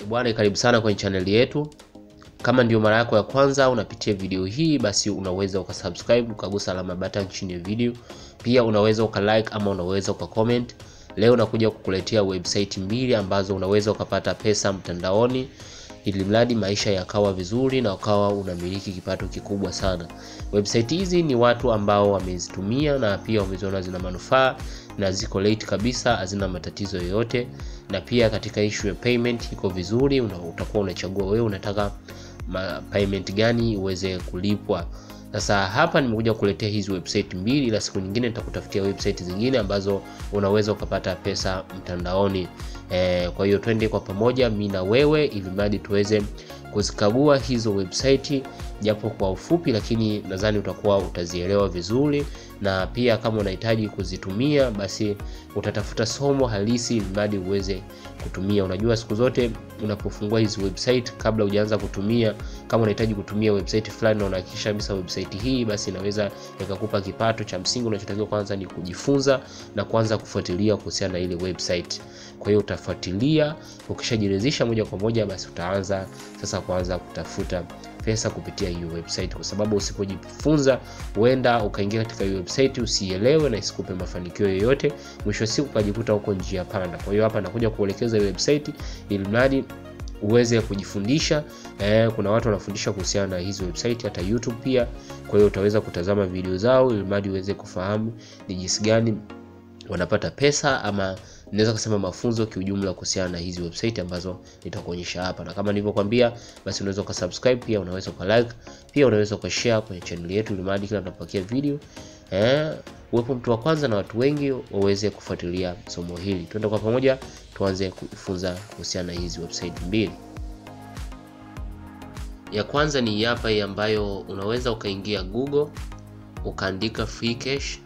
Bwana, karibu sana kwenye channel yetu. Kama ndio mara yako ya kwanza unapitia video hii, basi unaweza ukasubscribe, ukagusa alama button chini ya video. Pia unaweza ukalike ama unaweza ukacomment. Leo nakuja kukuletea website mbili ambazo unaweza ukapata pesa mtandaoni, ili mradi maisha yakawa vizuri na ukawa unamiliki kipato kikubwa sana. Website hizi ni watu ambao wamezitumia na pia wameziona zina manufaa na ziko late kabisa, hazina matatizo yoyote, na pia katika issue ya payment iko vizuri. Utakuwa unachagua wewe unataka payment gani uweze kulipwa. Sasa hapa nimekuja kukuletea hizi website mbili, ila siku nyingine nitakutafutia website zingine ambazo unaweza ukapata pesa mtandaoni. Kwa hiyo twende kwa pamoja mimi na wewe, ili mradi tuweze kuzikagua hizo website japo kwa ufupi, lakini nadhani utakuwa utazielewa vizuri. Na pia kama unahitaji kuzitumia, basi utatafuta somo halisi ili mradi uweze kutumia. Unajua siku zote unapofungua hizi website, kabla hujaanza kutumia, kama unahitaji kutumia website fulani na unahakikisha kabisa website hii basi inaweza ikakupa kipato, cha msingi unachotakiwa kwanza ni kujifunza na kuanza kufuatilia kuhusiana na ile website. Kwa hiyo utafuatilia, ukishajiridhisha moja kwa moja, basi utaanza sasa kuanza kutafuta pesa kupitia hiyo website, kwa sababu usipojifunza huenda ukaingia katika hiyo website usielewe na isikupe mafanikio yoyote, mwisho wa siku ukajikuta huko njia panda. Kwa hiyo hapa nakuja kuelekeza hiyo website ili mradi uweze kujifundisha. Kuna watu wanafundisha kuhusiana na hizo website hata YouTube pia, kwa hiyo utaweza kutazama video zao ili mradi uweze kufahamu ni jinsi gani wanapata pesa, ama naweza kusema mafunzo kiujumla kuhusiana na hizi website ambazo nitakuonyesha hapa. Na kama nilivyokuambia, basi unaweza ukasubscribe, pia unaweza ukalike, pia unaweza ukashare kwenye channel yetu ili mradi kila tunapopakia video uwepo mtu wa kwanza na watu wengi waweze kufuatilia somo hili. Twende kwa pamoja tuanze kujifunza kuhusiana na hizi website mbili. Ya kwanza ni hapa hii ambayo unaweza ukaingia Google ukaandika free cash.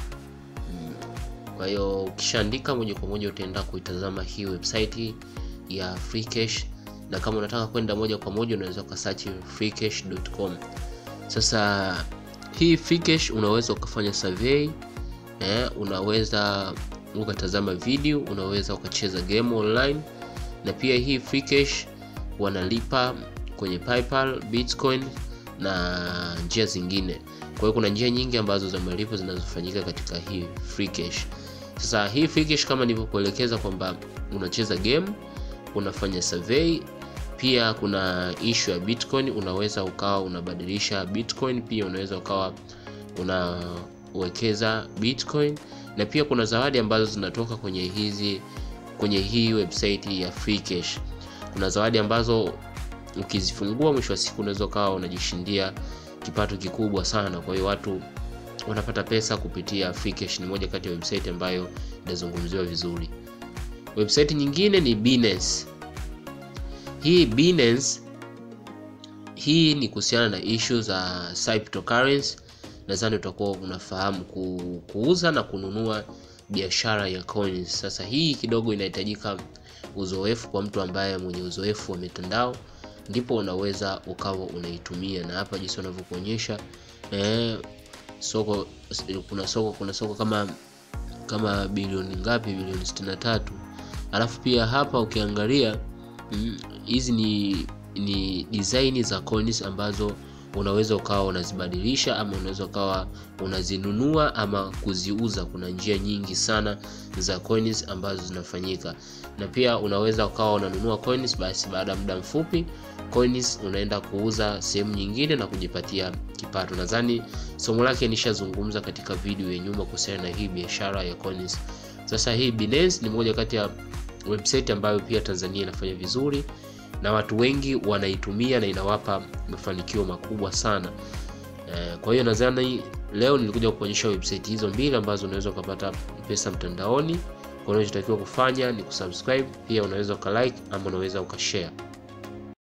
Kwa hiyo ukishaandika moja kwa moja utaenda kuitazama hii website ya free cash, na kama unataka kwenda moja kwa moja unaweza ukasearch freecash.com. Sasa hii free cash unaweza ukafanya survey, unaweza ukatazama video, unaweza ukacheza game online, na pia hii free cash wanalipa kwenye PayPal, Bitcoin na njia zingine. Kwa hiyo kuna njia nyingi ambazo za malipo zinazofanyika katika hii free cash. Sasa hii free cash kama nilivyokuelekeza kwamba unacheza game, unafanya survey, pia kuna issue ya Bitcoin, unaweza ukawa unabadilisha Bitcoin, pia unaweza ukawa unawekeza Bitcoin, na pia kuna zawadi ambazo zinatoka kwenye hii website ya free cash. Kuna zawadi ambazo ukizifungua mwisho wa siku unaweza ukawa unajishindia kipato kikubwa sana. Kwa hiyo watu wanapata pesa kupitia free cash. Ni moja kati ya website ambayo inazungumziwa vizuri. Website nyingine ni Binance. Binance hii ni kuhusiana na issue za cryptocurrency. Nadhani utakuwa unafahamu kuuza na kununua biashara ya coins. Sasa hii kidogo inahitajika uzoefu kwa mtu ambaye mwenye uzoefu wa mitandao, ndipo unaweza ukawa unaitumia. Na hapa jinsi wanavyokuonyesha kuna soko kama bilioni ngapi, bilioni 63. Alafu pia hapa ukiangalia hizi ni design za coins ambazo unaweza ukawa unazibadilisha, ama unaweza ukawa unazinunua ama kuziuza. Kuna njia nyingi sana za coins ambazo zinafanyika, na pia unaweza ukawa unanunua coins, basi baada ya muda mfupi coins unaenda kuuza sehemu nyingine na kujipatia kipato. Nadhani somo lake nishazungumza katika video ya nyuma kuhusiana na hii biashara ya coins. Sasa hii Binance ni moja kati ya website ambayo pia Tanzania inafanya vizuri na watu wengi wanaitumia na inawapa mafanikio makubwa sana. Kwa hiyo nadhani leo nilikuja kukuonyesha website hizo mbili ambazo unaweza kupata pesa mtandaoni. Kwa hiyo unachotakiwa kufanya ni kusubscribe, pia unaweza ukalike ama unaweza ukashare.